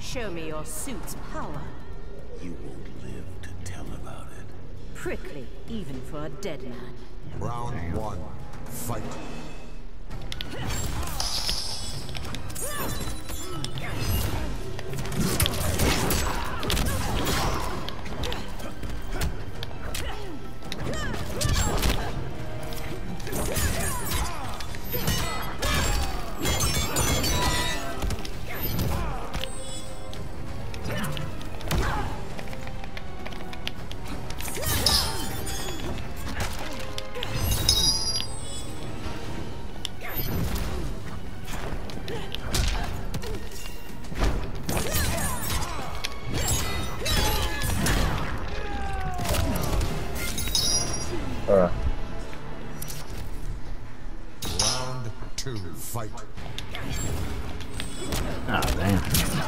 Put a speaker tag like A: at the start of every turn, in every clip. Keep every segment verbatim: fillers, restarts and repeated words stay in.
A: Show me your suit's power.
B: You won't live to tell about it.
A: Prickly, even for a dead man.
C: Round one, fight.
D: Uh.
C: Round two, fight.
D: Ah, damn.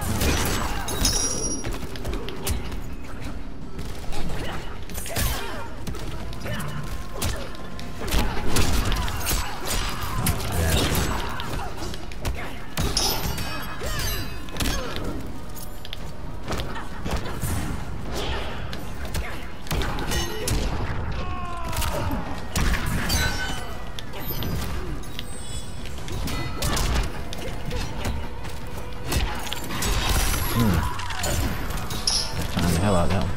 D: Time the hell out of that one.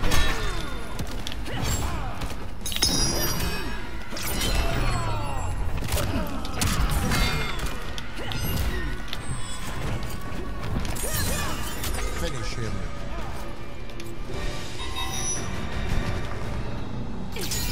C: Finish him.